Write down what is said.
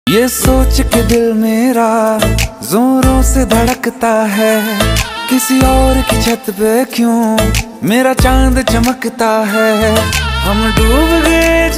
ये सोच के दिल मेरा जोरों से धड़कता है, किसी और की छत पे क्यों मेरा चांद चमकता है। हम डूब गए